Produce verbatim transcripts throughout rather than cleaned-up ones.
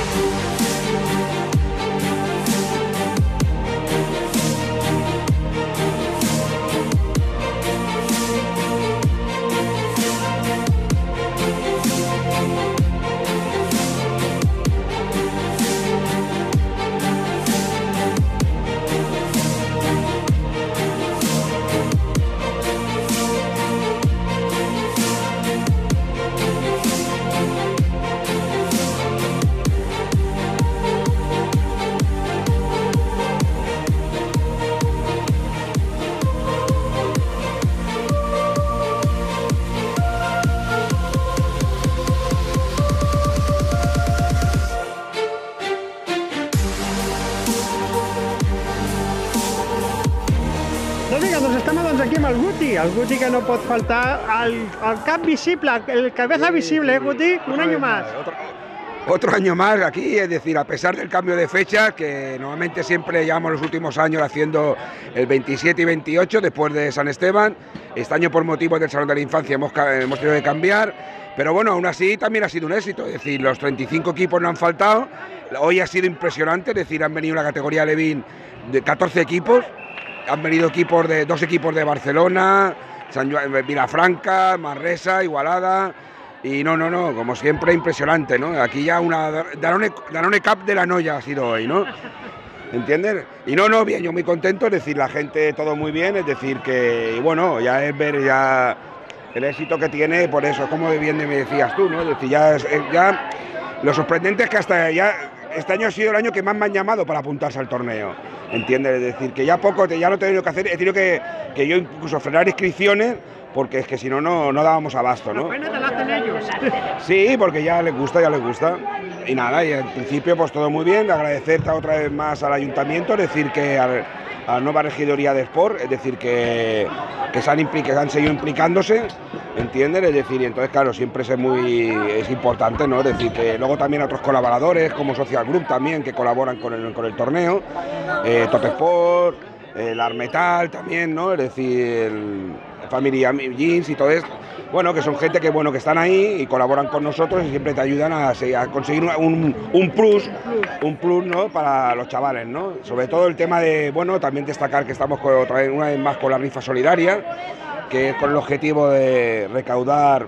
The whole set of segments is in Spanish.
Doncs estem doncs, aquí amb el Guti, el Guti que no pot faltar, el, el cap visible, el cabeza visible, ¿eh, Guti? Un año más. Otro, otro año más aquí, es decir, a pesar del cambio de fecha, que normalmente siempre llevamos los últimos años haciendo el veintisiete y veintiocho después de San Esteban. Este año por motivos del Salón de la Infancia hemos, hemos tenido que cambiar, pero bueno, aún así también ha sido un éxito, es decir, los treinta y cinco equipos no han faltado, hoy ha sido impresionante, es decir, han venido en la categoría Levín de catorce equipos, han venido equipos de dos equipos de Barcelona, San Vilafranca, Manresa, Igualada, y no, no, no, como siempre impresionante, ¿no? Aquí ya una Danone, Danone Cup de la Noya ha sido hoy, ¿no? ¿Entiendes? Y no, no, bien, yo muy contento, es decir, la gente todo muy bien, es decir que, y bueno, ya es ver ya el éxito que tiene, por eso, como bien me decías tú, ¿no? Es decir, ya, es, ya lo sorprendente es que hasta ya, este año ha sido el año que más me han llamado para apuntarse al torneo, ¿entiendes? Es decir, que ya poco, ya lo he tenido que hacer, he tenido que, que yo incluso frenar inscripciones, porque es que si no, no dábamos abasto, ¿no? Bueno, te lo hacen ellos. Sí, porque ya les gusta, ya les gusta. Y nada, y en principio pues todo muy bien, agradecerte otra vez más al ayuntamiento, es decir, que al, a la nueva regidoría de Sport, es decir, que, que, se han que han seguido implicándose, ¿entiendes? Es decir, y entonces claro, siempre es muy es importante, ¿no? Es decir, que luego también otros colaboradores, como Social Group también, que colaboran con el, con el torneo, eh, Totesport, el Armetal también, ¿no? Es decir, el Family Jeans y todo esto. Bueno, que son gente que bueno que están ahí y colaboran con nosotros y siempre te ayudan a, a conseguir un, un plus, un plus, ¿no? Para los chavales, ¿no? Sobre todo el tema de, bueno, también destacar que estamos con, otra vez, una vez más con la rifa solidaria, que es con el objetivo de recaudar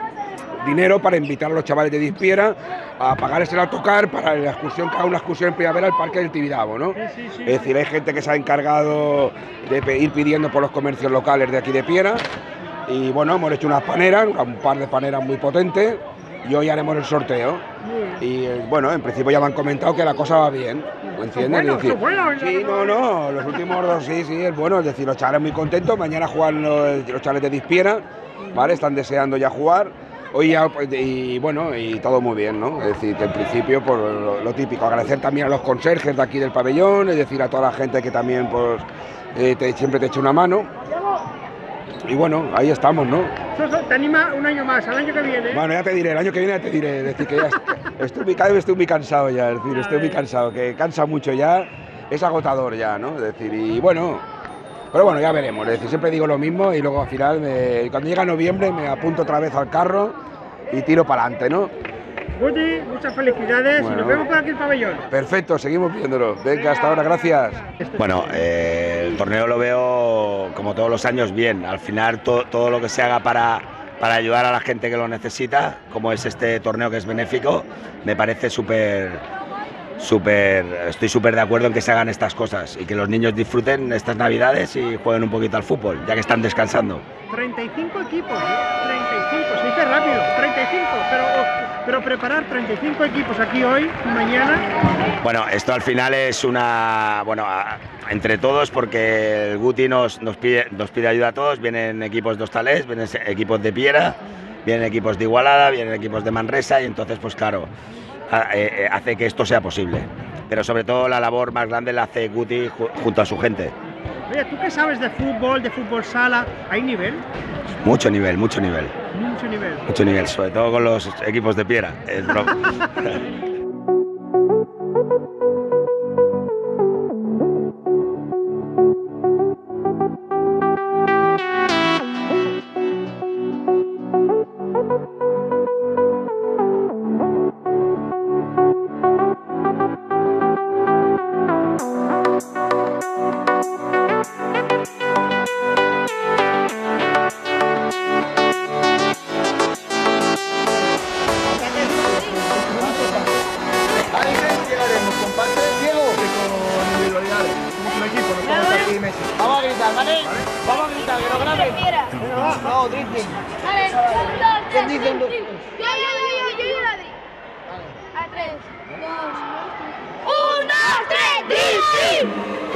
dinero para invitar a los chavales de Dispiera a pagarles el autocar para la excursión, que haga una excursión en primavera al Parque del Tibidabo, ¿no? Sí, sí, sí. Es decir, hay gente que se ha encargado de ir pidiendo por los comercios locales de aquí de Piera. Y bueno, hemos hecho unas paneras, un par de paneras muy potentes, y hoy haremos el sorteo. Y bueno, en principio ya me han comentado que la cosa va bien, ¿me entiendes? Bueno, es decir, bueno, sí, no, no, los últimos dos sí, sí, es bueno, es decir, los chavales muy contentos, mañana juegan los, los chavales de Dispiera, ¿vale? Están deseando ya jugar. Hoy ya, y bueno, y todo muy bien, ¿no? Es decir, que en principio, pues lo, lo típico, agradecer también a los conserjes de aquí del pabellón, es decir, a toda la gente que también, pues, eh, te, siempre te echa una mano. Y bueno, ahí estamos, ¿no? Te anima un año más, al año que viene. Bueno, ya te diré, el año que viene ya te diré, es decir, que ya estoy, cada vez estoy muy cansado ya, es decir, estoy muy cansado, que cansa mucho ya, es agotador ya, ¿no? Es decir, y bueno, pero bueno, ya veremos, es decir, siempre digo lo mismo y luego al final, me, cuando llega noviembre me apunto otra vez al carro y tiro para adelante, ¿no? Guti, muchas felicidades, bueno, y nos vemos por aquí en el pabellón. Perfecto, seguimos viéndolo. Venga, hasta ahora, gracias. Bueno, eh, el torneo lo veo como todos los años bien. Al final to, todo lo que se haga para, para ayudar a la gente que lo necesita, como es este torneo que es benéfico, me parece súper, súper, estoy súper de acuerdo en que se hagan estas cosas y que los niños disfruten estas navidades y jueguen un poquito al fútbol, ya que están descansando. treinta y cinco equipos, ¿eh? treinta y cinco, se dice rápido, treinta y cinco, pero, pero preparar treinta y cinco equipos aquí hoy y mañana. Bueno, esto al final es una, bueno, a, entre todos, porque el Guti nos, nos, pide, nos pide ayuda a todos, vienen equipos de Hostalés, vienen equipos de Piera, vienen equipos de Igualada, vienen equipos de Manresa y entonces pues claro, hace que esto sea posible. Pero sobre todo la labor más grande la hace Guti junto a su gente. Oye, ¿tú qué sabes de fútbol, de fútbol sala? ¿Hay nivel? Mucho nivel, mucho nivel. Mucho nivel. Mucho nivel, sobre todo con los equipos de Piera. Es broma. quién? Vale, un, dos, tres. ¿Quién dice un dos? Yo, yo, yo, yo, yo, yo la di. A tres, dos, un, dos, tres, di,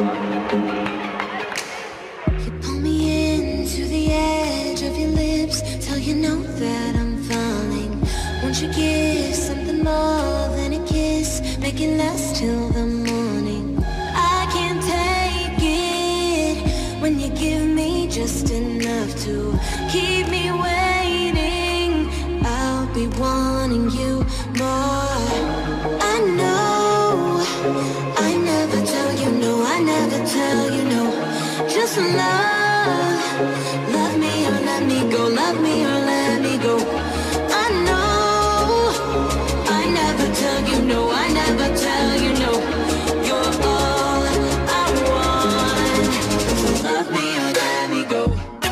You pull me into the edge of your lips, till you know that I'm falling. Won't you give something more than a kiss? Make it last till the morning. I can't take it when you give me just enough to keep me waiting. I'll be wanting you more. I know I never tell you no, I never tell you no. Just love, love me or let me go, love me or let me go. I know I never tell you no, I never tell you no. You're all I want, so love me or let me go.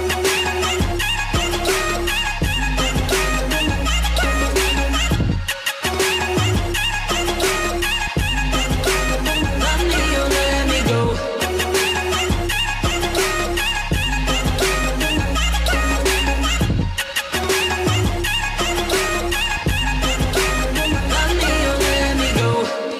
Love me or let me go. Love me or let me go.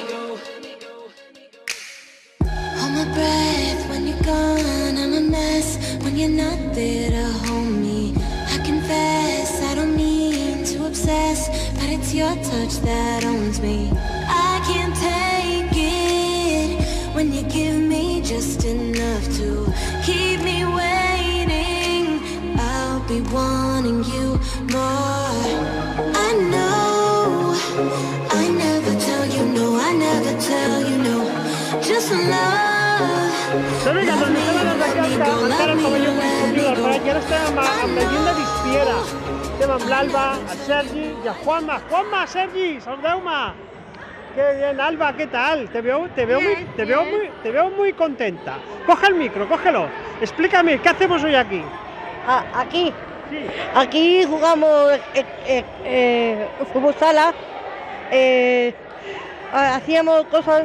Hold my breath when you're gone. I'm a mess when you're not there to hold me. I confess I don't mean to obsess, but it's your touch that owns me. I can't take it when you give me just enough to keep me waiting. I'll be wanting you more. I know I never tell you no, I never tell you no. Just love. Però ja, doncs estem a les d'aquí encara el pavelló consultiu del Prat i ara estem amb, amb la gent de Dispiera. Estem amb l'Alba, el Sergi i el Juanma. Juanma, Sergi, saludeu-me. Qué bien, Alba, ¿qué tal? Te veo, te veo, muy, te veo muy, te veo muy contenta. Coge el micro, cógelo. Explícame, ¿qué hacemos hoy aquí? Ah, aquí, Sí. aquí jugamos eh, eh, eh, fútbol sala, eh, ah, hacíamos cosas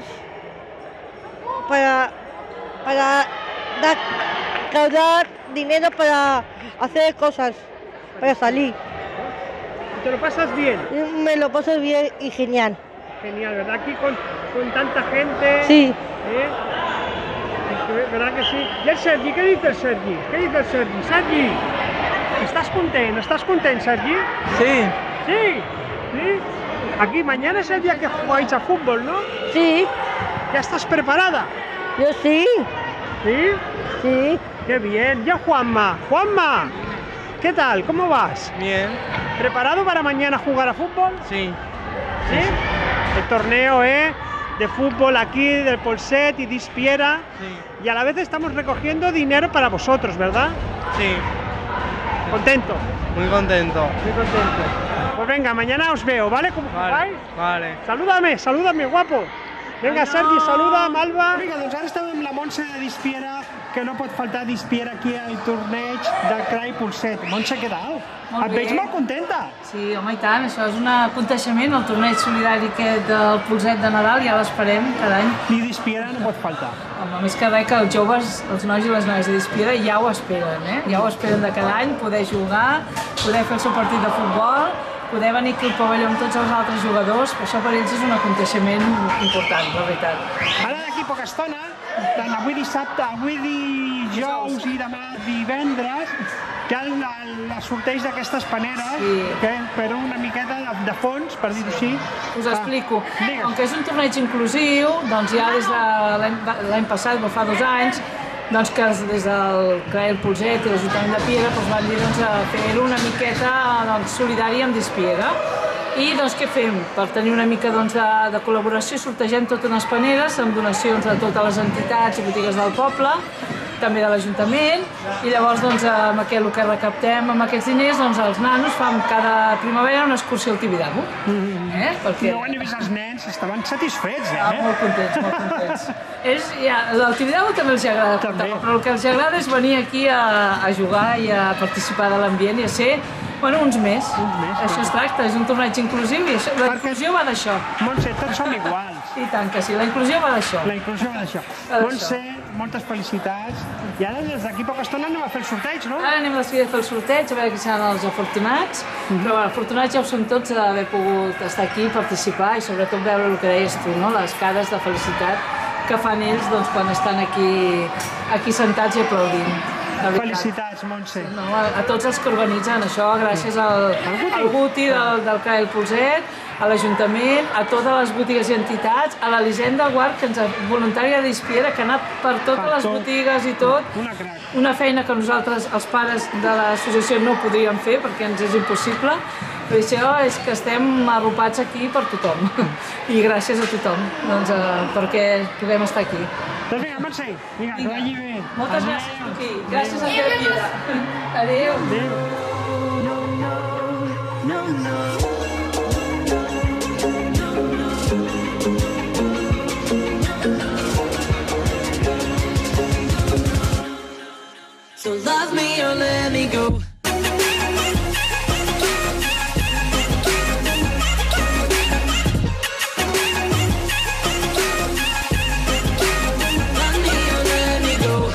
para, para dar, caudar dinero para hacer cosas, para salir. ¿Te lo pasas bien? Me lo paso bien y genial. Genial, ¿verdad? Aquí con, con tanta gente. Sí, ¿Eh? ¿Verdad que sí? ¿Y el Sergi? ¿Qué dice el Sergi? ¿Qué dice el Sergi? Sergi, ¿estás contento? ¿Estás contento, Sergi? Sí. Sí, sí. Aquí mañana es el día que jugáis a fútbol, ¿no? sí, ¿Ya estás preparada? yo sí, ¿Sí? sí. Qué bien. Ya Juanma. Juanma, ¿qué tal? ¿Cómo vas? Bien. ¿Preparado para mañana jugar a fútbol? Sí. ¿Sí? El torneo, ¿eh? De fútbol aquí, del Polset y Dispiera. Sí. Y a la vez estamos recogiendo dinero para vosotros, ¿verdad? Sí. Contento, Muy contento. muy contento. Pues venga, mañana os veo, ¿vale? ¿Cómo jugáis? Vale. Salúdame, salúdame, guapo. Vinga, Sergi, saluda, Malva. Vinga, doncs ara estem amb la Montse de Dispiera, que no pot faltar Dispiera aquí al torneig del Crai Polset. Montse, què tal? Molt Et bé. veig molt contenta. Sí, home, i tant, això és un aconteixement, el torneig solidari aquest del Polset de Nadal, ja l'esperem cada any. I Dispiera no pot faltar. Home, més que res que els joves, els nois i les noies de Dispiera ja ho esperen, eh? Ja ho esperen de cada any, poder jugar, poder fer el seu partit de futbol, poder venir aquí al pavelló amb tots els altres jugadors, això per ells és un aconteixement important, la veritat. Ara d'aquí poca estona, tant avui dissabte, avui dijous i demà divendres, hi ha el, el, el sorteig d'aquestes paneres, Sí. que per una miqueta de, de fons, per dir-ho així. Us explico. digues. Com que és un torneig inclusiu, doncs ja des de l'any l'any passat, o fa dos anys, doncs que els- des del C R A E, el Polset i l'Ajuntament de Piera doncs van dir doncs, a fer una miqueta doncs, solidari amb Dispiera. I doncs què fem? Per tenir una mica doncs, de, de col·laboració sortegem totes unes paneres amb donacions de totes les entitats i botigues del poble, també de l'Ajuntament, i llavors doncs, amb aquest, el que recaptem amb aquests diners, doncs, els nanos fan cada primavera una excursió al Tibidabo. Eh? Perquè... Jo quan he vist els nens estaven satisfets, eh? Ah, molt contents, molt contents. Ells, ja, el Tibidabo també els agrada, També. però el que els agrada és venir aquí a, a jugar i a participar de l'ambient i a ser Bueno, uns més. Uns més, Això es tracta, és un torneig inclusiu i això, la inclusió va d'això. Montse, tots som iguals. I tant que sí, la inclusió va d'això. La inclusió va d'això. Va d'això. Montse, moltes felicitats. I ara, des d'aquí poca estona, anem a fer el sorteig, no? Ara anem a seguir a fer el sorteig, a veure qui seran els afortunats. Però bueno, afortunats ja ho som tots d'haver pogut estar aquí, participar i sobretot veure el que deies tu, no? Les cares de felicitat que fan ells doncs, quan estan aquí, aquí sentats i aplaudint. Felicitats, Montse. No, a, a tots els que organitzen això, gràcies al, al Guti del, del C A E El Polset, a l'Ajuntament, a totes les botigues i entitats, a l'Elisenda Guard, que ens ha voluntària d'Ispiera, que ha anat per totes Per les tot. botigues i tot. Una crac. Una feina que nosaltres, els pares de l'associació, no podríem fer perquè ens és impossible. Però això és que estem arropats aquí per tothom. I gràcies a tothom, doncs, eh, perquè podem estar aquí. Doncs vinga, Montse, vinga, que vagi bé. Moltes Adéu. gràcies, Guti. Gràcies a Pere Piera. Adéu. Adéu. So love me or let me go. Love me or let me go.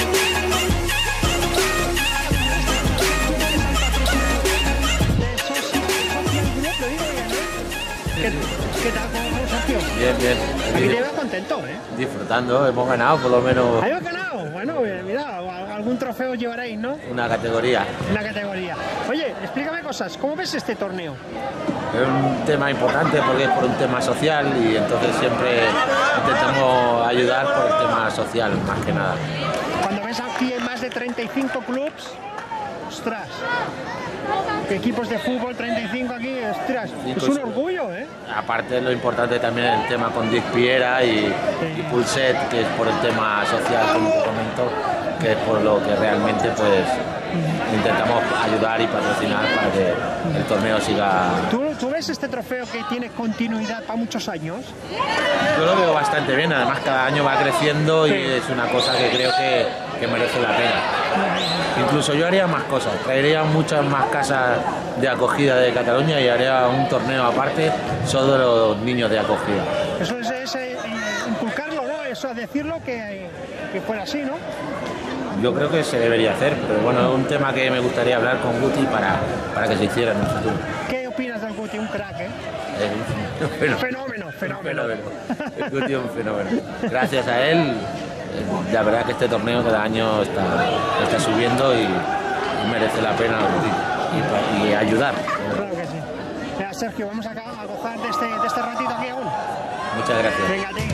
¿Qué, qué tal, cómo vamos, Sergio? Bien, bien. Aquí te veo contento, ¿eh? Disfrutando, hemos ganado por lo menos ¿Habéis ganado? Bueno, eh, mira, algún trofeo llevaréis, ¿no? una categoría. Una categoría. Oye, explícame cosas, ¿cómo ves este torneo? Es un tema importante porque es por un tema social y entonces siempre intentamos ayudar por el tema social, más que nada. Cuando ves aquí en más de treinta y cinco clubs, ostras, equipos de fútbol, treinta y cinco aquí, ostras, Cinco es un sí. orgullo, ¿eh? Aparte lo importante también es el tema con Dick Piera y, y Pulset, que es por el tema social, como te comento, que es por lo que realmente pues intentamos ayudar y patrocinar para que el torneo siga. ¿Tú, tú ves este trofeo que tiene continuidad para muchos años? Yo lo veo bastante bien, además cada año va creciendo y Sí. es una cosa que creo que, que merece la pena. Incluso yo haría más cosas, traería muchas más casas de acogida de Cataluña y haría un torneo aparte solo de los niños de acogida. Eso es, es, eh, inculcarlo, ¿no? Eso, decirlo que, que fuera así, ¿no? Yo creo que se debería hacer, pero bueno, es un tema que me gustaría hablar con Guti para, para que se hiciera en el futuro. ¿Qué opinas del Guti? Un crack, ¿eh? Es un fenómeno. Fenómeno, Un fenómeno. fenómeno. El Guti es un fenómeno. Gracias a él, eh, la verdad que este torneo cada año está, está subiendo y, y merece la pena y, y ayudar. Claro que sí. Mira, Sergio, vamos a, a gozar de este, de este ratito aquí aún. Muchas gracias. Venga, tío.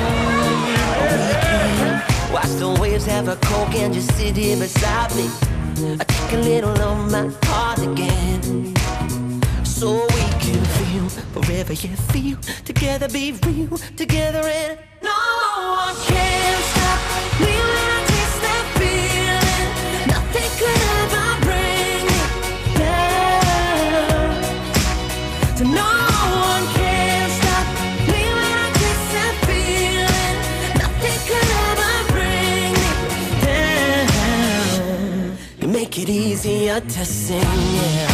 Watch the waves have a coke and just sit here beside me. I take a little of my heart again, so we can feel forever you feel. Together be real, together and no one can stop me when I taste that feeling. Nothing could ever bring me down. So no one can stop me when I taste that feeling. Nothing could ever bring me down. You make it easier to sing, yeah.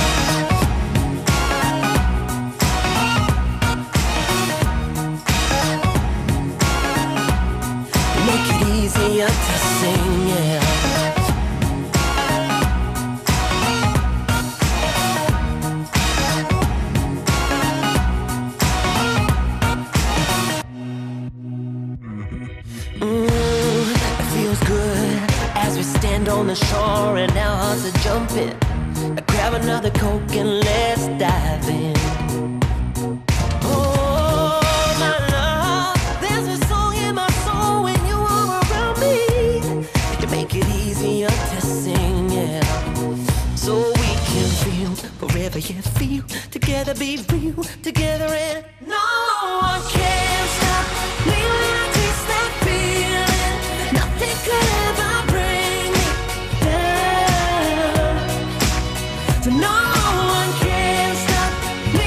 Make it easier to sing, yeah. Mm, it feels good as we stand on the shore and our hearts are jumping. Grab another Coke and let's dive in. Oh, my love, there's a song in my soul when you are around me. You make it easier to sing, yeah. So we can feel forever you feel. Together be real, together and no one can stop me when I taste that feeling. Nothing could ever bring me down. So no one can stop me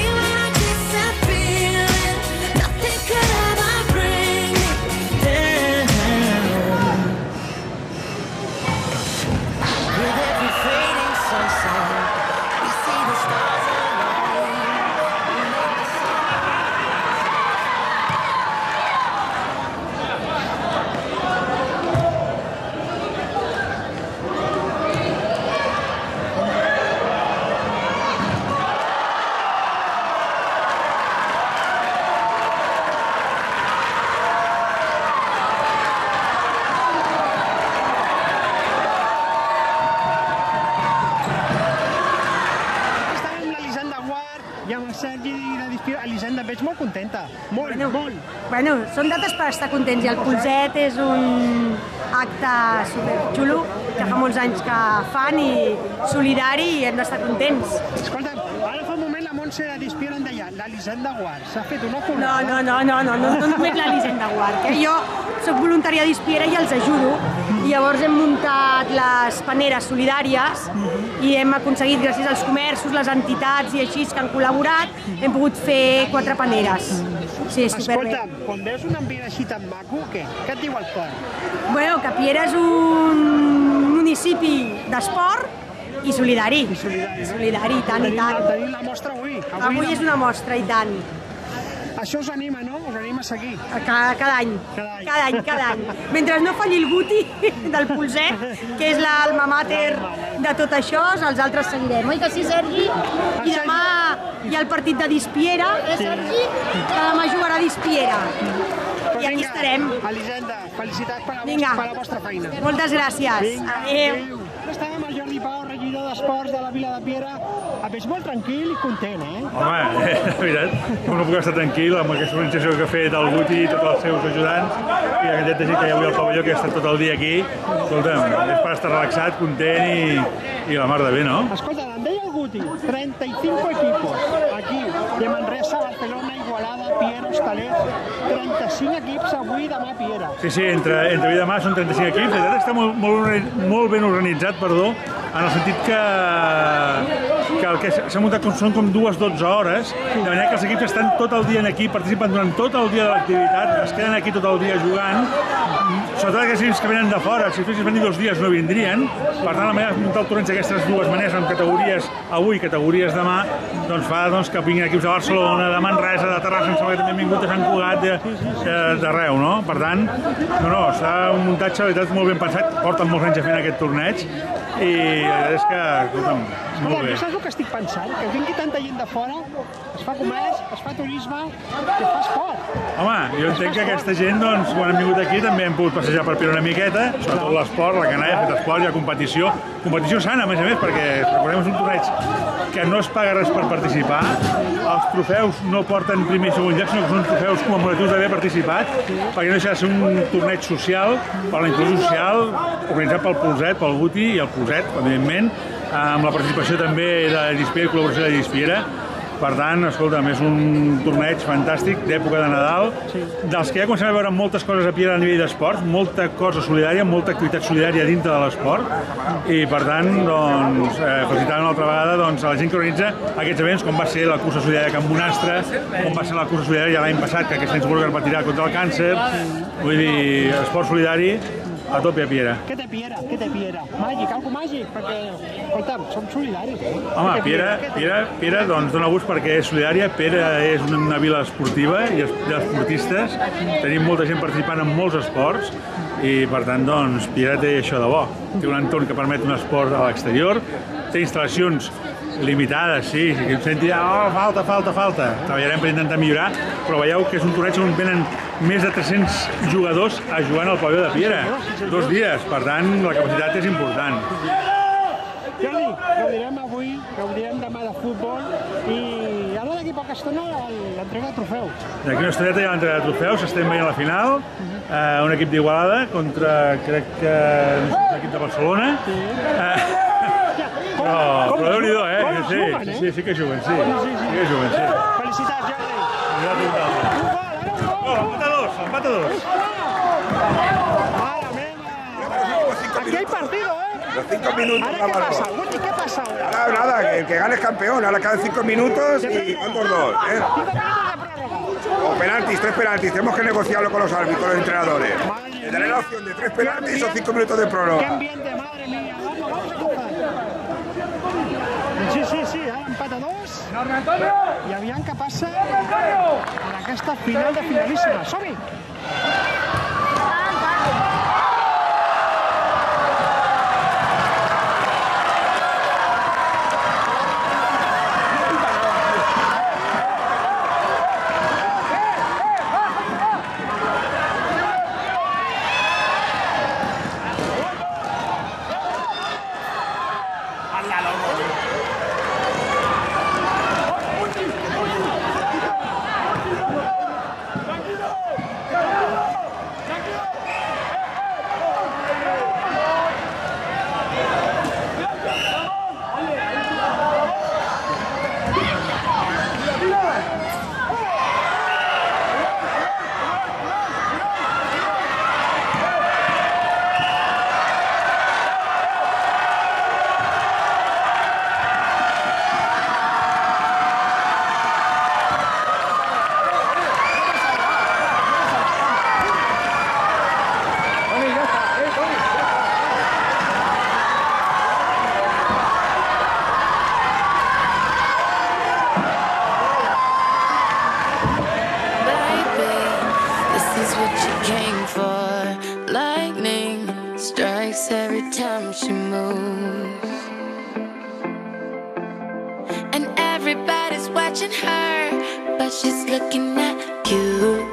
veig molt contenta, molt, bueno, molt. Bueno, són dates per estar contents i el Pulset és un acte superxulo que fa molts anys que fan i solidari i hem d'estar contents. Escolta, ara fa un moment la Montse de Dispiera em deia l'Elisenda Guard, s'ha fet una No, currada. no, no, no, no, no, no només l'Elisenda Guard, que jo soc voluntària d'Ispiera i els ajudo. I llavors hem muntat les paneres solidàries i hem aconseguit, gràcies als comerços, les entitats i així que han col·laborat, hem pogut fer quatre paneres. Sí, superbé. Escolta'm, quan veus un ambient així tan maco, què? Què et diu el cor? Bueno, que Piera és un municipi d'esport i solidari. I solidari. Solidari, i tant, i Tenim, tant. tenim la mostra avui. Avui és una mostra, i tant. Això us anima, no? Us anima a seguir. Cada, cada any. Cada any. Cada any, cada any. Mentre no falli el Guti del Pulset, que és l'alma mater de tot això, els altres seguirem. Oi que sí, Sergi? I demà hi ha el partit de Dispiera, eh, Sergi? Que demà jugarà Dispiera. I aquí estarem. Elisenda, felicitats per la, Vinga. per la vostra feina. Moltes gràcies. Vinga, Adéu. Estàvem amb el Jordi Pau, regidor d'Esports de la Vila de Piera. Et veig molt tranquil i content, eh? Home, la veritat, com no puc estar tranquil amb aquesta organització que ha fet el Guti i tots els seus ajudants i la quantitat de gent que hi ha avui al pavelló, que ha estat tot el dia aquí. Escolta'm, és per estar relaxat, content i, i la mar de bé, no? Escolta, em deia el Guti, treinta y cinco equipos aquí, de Manresa, Barcelona, Igualada, Piera, Hostalet, trenta-cinc equips avui, demà a Piera. Sí, sí, entre, entre avui i demà són trenta-cinc equips. La veritat està molt, molt, molt ben organitzat, perdó, en el sentit que, que el que s'ha muntat com, són com dues dotze hores, de manera que els equips estan tot el dia aquí, participen durant tot el dia de l'activitat, es queden aquí tot el dia jugant, sobretot aquells equips que venen de fora, si fessin venir dos dies no vindrien, per tant la manera de muntar el torneig d'aquestes dues maneres, amb categories avui, categories demà, doncs fa doncs, que vinguin equips de Barcelona, de Manresa, de Terrassa, em sembla que també han vingut de Sant Cugat, d'arreu, no? Per tant, no, no, està un muntatge, la veritat, molt ben pensat, porten molts anys a fer aquest torneig, i la veritat és que, escolta'm, molt bé. Saps el que estic pensant? Que vingui tanta gent de fora, es fa comerç, es fa turisme, que es fa esport. Home, jo entenc que aquesta gent, doncs, quan hem vingut aquí també hem pogut passejar per Piera una miqueta, sobretot l'esport, la canalla ha fet esport, hi ha competició, competició sana, a més a més, perquè recordem és un torneig que no es paga res per participar, els trofeus no porten primer i segon lloc, sinó que són trofeus commemoratius d'haver participat, perquè no deixa de ser un torneig social, per la inclusió social, organitzat pel Pulset, pel Guti i el Pulset, evidentment, amb la participació també de Dispiera i col·laboració de Dispiera. Per tant, escolta'm, és un torneig fantàstic d'època de Nadal, dels que ja comencem a veure moltes coses a Piera a nivell d'esports, molta cosa solidària, molta activitat solidària dintre de l'esport, i per tant, doncs, eh, felicitant una altra vegada doncs, a la gent que organitza aquests events, com va ser la cursa solidària a Can Bonastre, com va ser la cursa solidària l'any passat, que aquest any suposo que va tirar contra el càncer, vull dir, esport solidari, a tope a Piera. Què té Piera? Què té Piera? Màgic, algo màgic, perquè, escolta'm, som solidaris. Home, Piera, Piera, Piera doncs, dona gust perquè és solidària, Piera és una vila esportiva i esportistes, tenim molta gent participant en molts esports i per tant, doncs, Piera té això de bo. Té un entorn que permet un esport a l'exterior, té instal·lacions limitades, sí, que em senti, oh, falta, falta, falta. Treballarem per intentar millorar, però veieu que és un torneig on venen més de tres-cents jugadors a jugar al pavelló de Piera, dos dies, per tant, la capacitat és important. Jordi, gaudirem avui, gaudirem demà de futbol i ara d'aquí poca estona l'entrega de trofeus. D'aquí una estoneta hi ha l'entrega de trofeus, estem veient la final, eh, un equip d'Igualada contra, crec que, l'equip de Barcelona. Eh, però, però Déu-n'hi-do, eh? Sí, sí, sí que juguen, sí, sí que juguen, sí. Felicitats, Jordi. Gràcies. Empata dos, empata dos. Mare meva. Aquí hay partido, ¿eh? Los cinco minutos. ¿Ahora qué pasa? Guti, ¿qué pasa ahora? Nada, nada, que el que gane es campeón. Ahora quedan cinco minutos y van por dos. ¿eh? O penaltis, tres penaltis. Tenemos que negociarlo con los árbitros, los entrenadores. Le daré la opción de tres penaltis o cinco minutos de prórroga. ¡Qué ambiente, madre mía! Vamos, vamos a empezar. Sí, sí, sí, ara empata dos. I aviam què passa en aquesta final de finalíssima. Som-hi! is what you came for. Lightning strikes every time she moves, and everybody's watching her, but she's looking at you.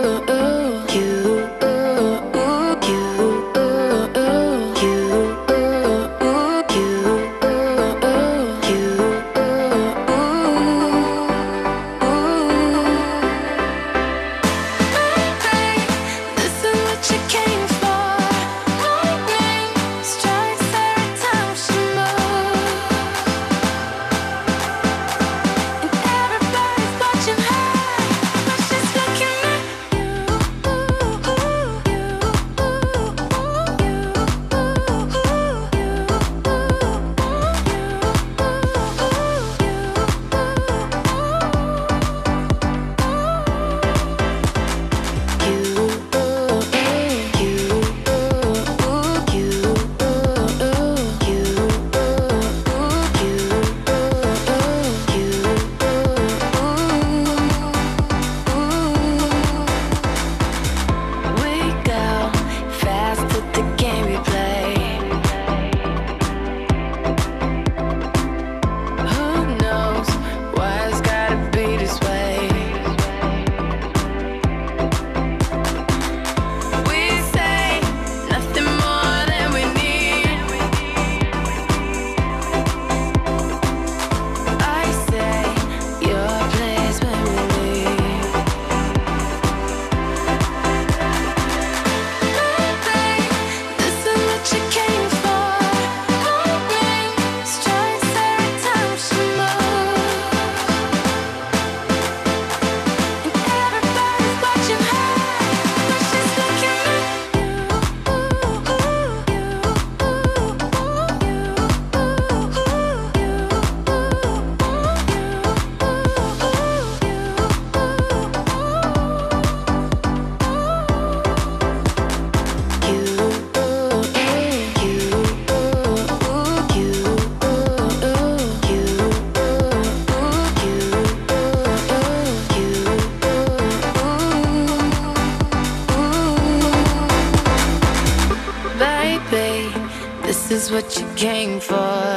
This is what you came for.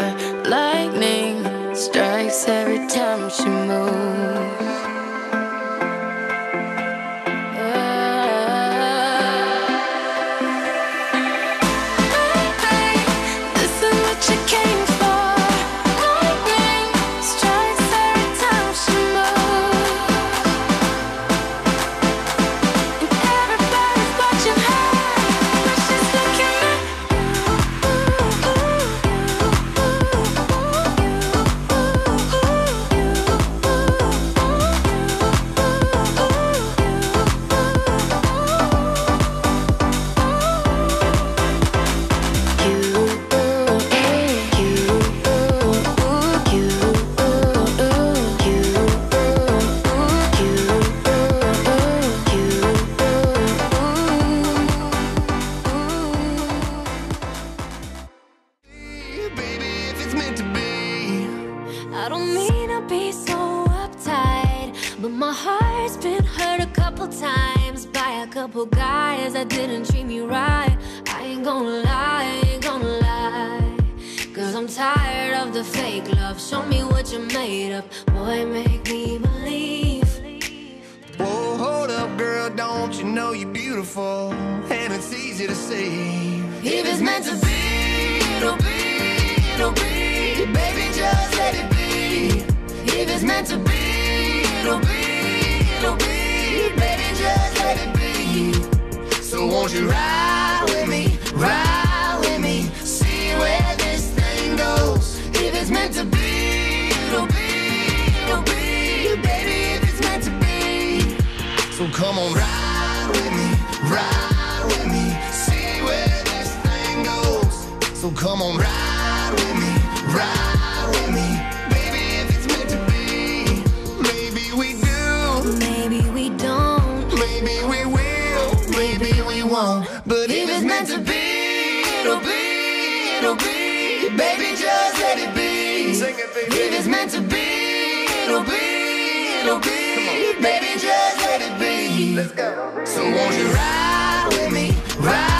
Lightning strikes every time she moves. I don't mean to be so uptight, but my heart's been hurt a couple times by a couple guys that didn't treat me right. I ain't gonna lie, I ain't gonna lie, cause I'm tired of the fake love. Show me what you're made of, boy, make me believe. Whoa, hold up, girl, don't you know you're beautiful, and it's easy to see. If it's meant to be, it'll be, it'll be, baby, just let it be. If it's meant to be, it'll be, it'll be, baby, just let it be. So won't you ride with me, ride with me, see where this thing goes. If it's meant to be, it'll be, it'll be, baby, if it's meant to be. So come on, ride with me, ride with me, see where this thing goes. So come on, ride with me, ride with me, baby, if it's meant to be. Maybe we do, maybe we don't, maybe we will, maybe we won't. But if it's meant to be, it'll be, it'll be, baby, just let it be. Sing it, baby. If it's meant to be, it'll be, it'll be, baby, just let it be. Let's go. So won't you ride with me, ride